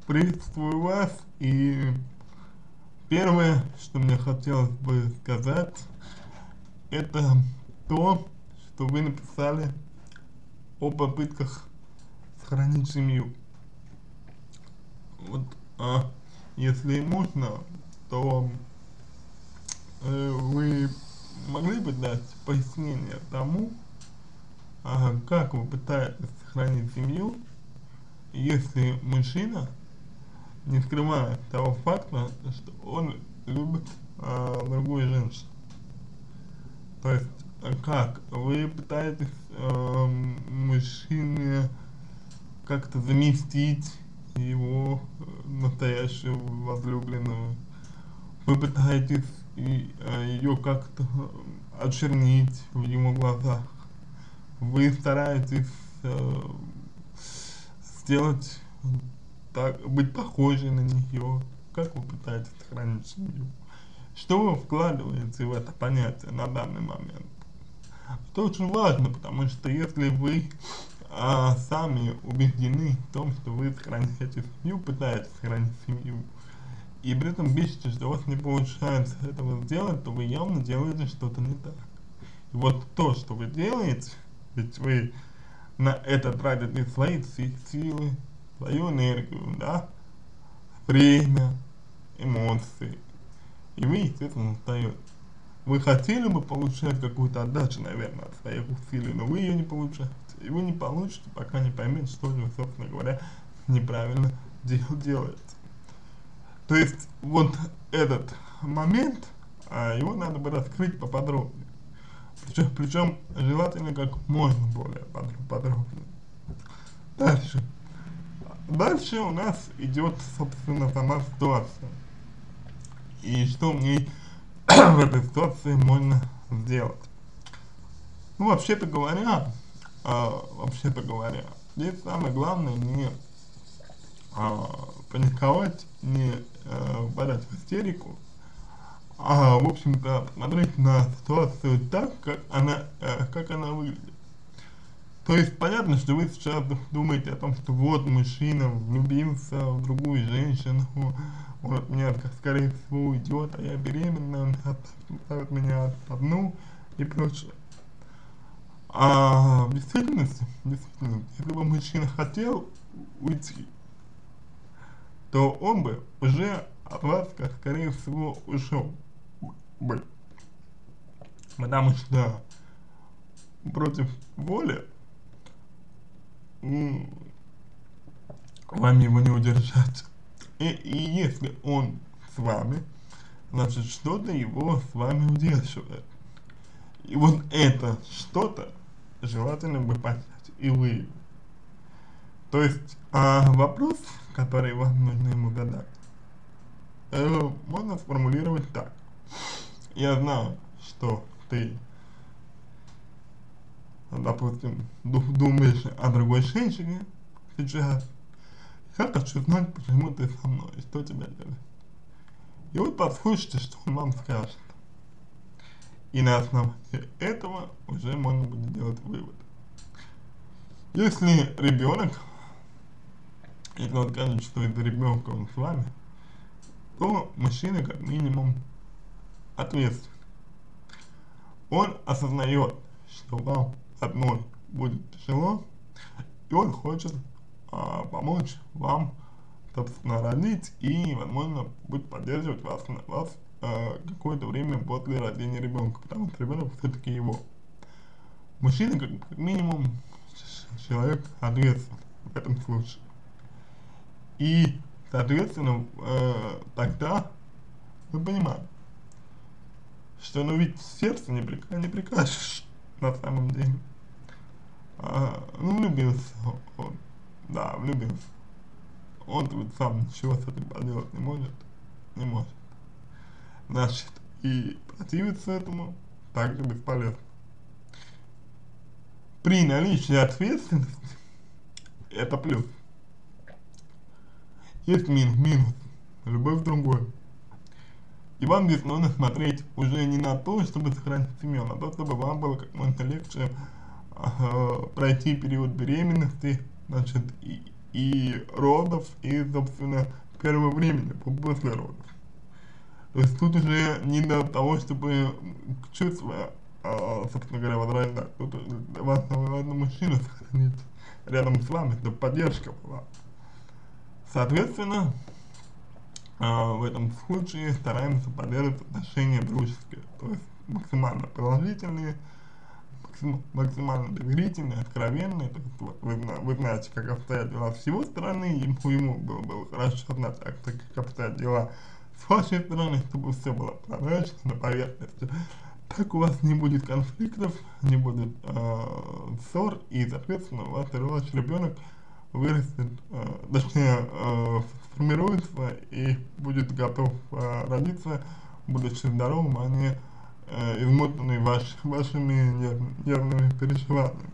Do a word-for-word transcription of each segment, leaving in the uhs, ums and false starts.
приветствую вас, и первое, что мне хотелось бы сказать, это то, что вы написали о попытках сохранить семью. Вот, а, если можно, то э, вы могли бы дать пояснение тому, а, как вы пытаетесь сохранить семью, если мужчина не скрывает того факта, что он любит а, другую женщину. То есть, а как вы пытаетесь а, мужчине как-то заместить его настоящую возлюбленную, вы пытаетесь ее как-то очернить в его глазах, вы стараетесь э, сделать так, быть похожей на нее, как вы пытаетесь сохранить семью, что вы вкладываете в это понятие на данный момент. Это очень важно, потому что если вы а, сами убеждены в том, что вы сохраняете семью, пытаетесь сохранить семью, и при этом видите, что у вас не получается этого сделать, то вы явно делаете что-то не так. И вот то, что вы делаете, ведь вы на это тратите свои силы, свою энергию, да, время, эмоции, и вы, естественно, устаете. Вы хотели бы получать какую-то отдачу, наверное, от своих усилий, но вы ее не получаете. И вы не получите, пока не поймете, что же вы, собственно говоря, неправильно дел делаете. То есть, вот этот момент, а, его надо бы раскрыть поподробнее. Причем, причем желательно как можно более подробно. Дальше. Дальше у нас идет, собственно, сама ситуация. И что мне в этой ситуации можно сделать. Ну, вообще-то говоря, э, вообще-то говоря, здесь самое главное не э, паниковать, не э, подать в истерику, а, в общем-то, смотреть на ситуацию так, как она, э, как она выглядит. То есть, понятно, что вы сейчас думаете о том, что вот мужчина влюбился в другую женщину, он от меня, скорее всего, уйдет, а я беременна, он оставит меня одну и прочее. А в действительности, в действительности, если бы мужчина хотел уйти, то он бы уже от вас, как скорее всего, ушел бы. Потому что против воли вам его не удержать. И, и если он с вами, значит, что-то его с вами удерживает. И вот это что-то желательно бы понять и вы. То есть а, вопрос, который вам нужно ему задать, э, можно сформулировать так. Я знаю, что ты, допустим, думаешь о другой женщине сейчас. Я хочу знать, почему ты со мной, и что тебя делает. И вы послушайте, что он вам скажет. И на основании этого уже можно будет делать вывод. Если ребенок, если он скажет, что это ребенка он с вами, то мужчина как минимум ответственный. Он осознает, что вам одной будет тяжело, и он хочет а, помочь вам, собственно, родить и, возможно, будет поддерживать вас, вас а, какое-то время после рождения ребенка, потому что ребенок все-таки его. Мужчина, как, как минимум, человек ответственный в этом случае. И, соответственно, э, тогда вы понимаете, что ну ведь сердце не, прика не прикажешь на самом деле. А, ну, влюбился он, да, влюбился. Он ведь сам ничего с этим поделать не может, не может. Значит, и противиться этому также бесполезно. При наличии ответственности это плюс. Есть минус, минус, любовь другой. И вам здесь нужно смотреть уже не на то, чтобы сохранить семью, а на то, чтобы вам было как можно легче э, пройти период беременности, значит, и, и родов, и, собственно, первого времени, после родов. То есть тут уже не до того, чтобы чувства, а, собственно говоря, возрождать. Тут важно, важно мужчину сохранить рядом с вами, чтобы поддержка была. Соответственно, а, в этом случае стараемся поддерживать отношения дружеские, то есть максимально положительные, максимально доверительные, откровенные. То есть, вот, вы, вы знаете, как обстоят дела с его стороны, ему, ему было, было хорошо знать, так, так как обстоят дела с вашей стороны, чтобы все было прозрачно, на поверхности. Так у вас не будет конфликтов, не будет э, ссор, и, соответственно, у вас ваш ребенок вырастет, э, точнее, э, сформируется и будет готов э, родиться, будучи здоровым, а не э, измотанный ваш, вашими нерв, нервными переживаниями.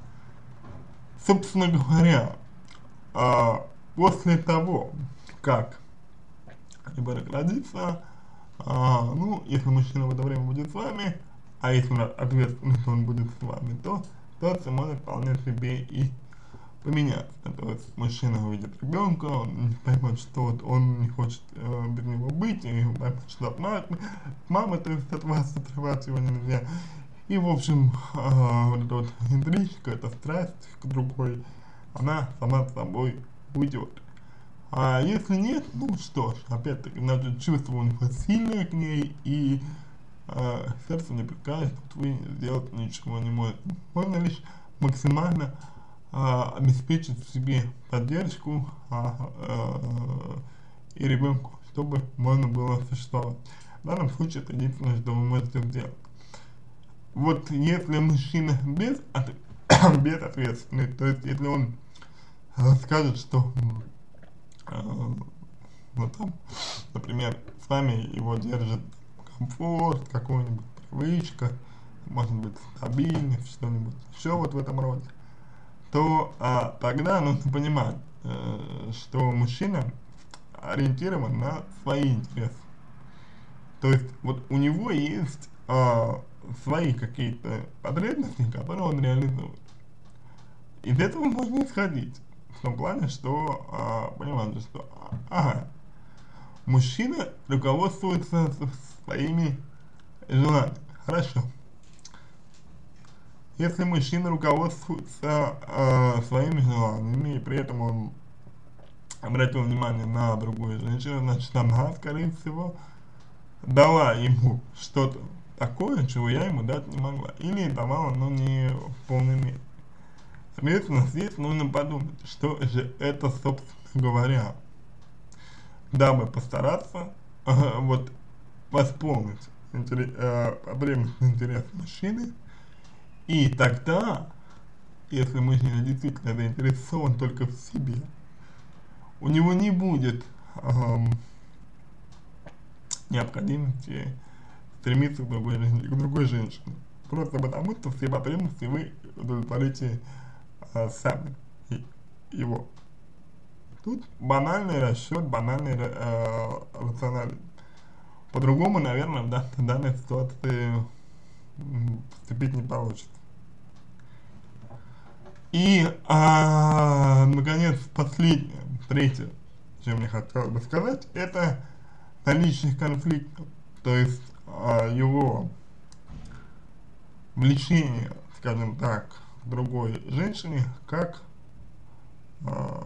Собственно говоря, э, после того, как ребенок родится, а, ну, если мужчина в это время будет с вами, а если он ответственный, то он будет с вами, то ситуация может вполне себе и поменяться. То есть мужчина увидит ребенка, он поймет, что вот он не хочет э, без него быть, и поймет, что от мамы, мамы, то есть от вас отрывать его нельзя. И, в общем, э, вот эта вот интрижка, эта страсть к другой, она сама собой уйдет. А если нет, ну что ж, опять-таки, значит, чувство у него сильное к ней, и э, сердце не прикажет, вот вы сделать ничего не можете. Можно лишь максимально э, обеспечить себе поддержку э, э, и ребенку, чтобы можно было существовать. В данном случае это единственное, что вы можете сделать. Вот если мужчина без, от, без ответственности, то есть если он э, скажет, что ну там, например, с вами его держит комфорт, какая-нибудь привычка, может быть стабильность, что-нибудь еще вот в этом роде, то а, тогда нужно понимать, э, что мужчина ориентирован на свои интересы. То есть вот у него есть а, свои какие-то потребности, которые он реализует. Из этого можно исходить. В том плане, что, а, понимаете, что, ага, мужчина руководствуется своими желаниями, хорошо. Если мужчина руководствуется а, своими желаниями, и при этом он обратил внимание на другую женщину, значит, она, скорее всего, дала ему что-то такое, чего я ему дать не могла, или давала, но не в полной мере. Соответственно, здесь нужно подумать, что же это, собственно говоря, дабы постараться э, вот восполнить интерес, э, потребность, интерес мужчины, и тогда, если мужчина действительно заинтересован только в себе, у него не будет э, необходимости стремиться к другой, к другой женщине, просто потому, что все потребности вы удовлетворите сами его. Тут банальный расчет, банальный э, рационализм. По-другому, наверное, в данной, данной ситуации поступить не получится. И, а, наконец, последнее, третье, чем я хотел бы сказать, это наличие конфликтов, то есть а, его влечение, скажем так, другой женщине как э,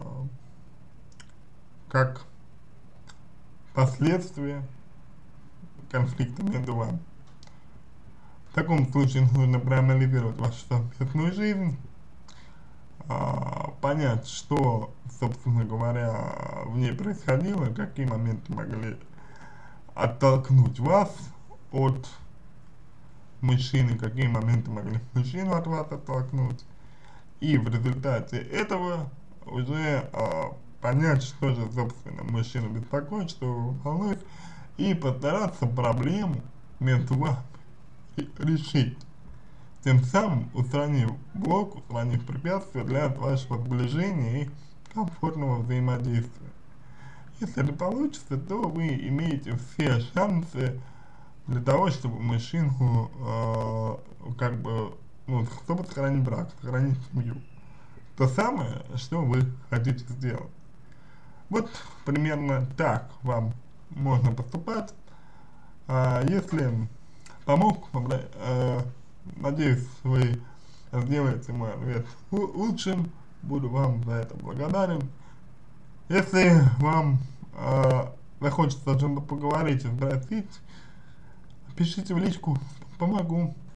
как последствие конфликта между вами. В таком случае нужно проанализировать вашу совместную жизнь, э, понять, что, собственно говоря, в ней происходило, какие моменты могли оттолкнуть вас от мужчины, какие моменты могли мужчину от вас оттолкнуть, и в результате этого уже а, понять, что же, собственно, мужчину беспокоит, что его волнует, и постараться проблему между вами решить, тем самым устранив блок, устранив препятствия для вашего сближения и комфортного взаимодействия. Если это получится, то вы имеете все шансы для того, чтобы мужчину, э, как бы, ну, чтобы сохранить брак, сохранить семью. То то самое, что вы хотите сделать. Вот примерно так вам можно поступать. А если помог, э, надеюсь, вы сделаете мой ответ лучшим, буду вам за это благодарен. Если вам э, захочется о чем-то поговорить и спросить, пишите в личку, помогу.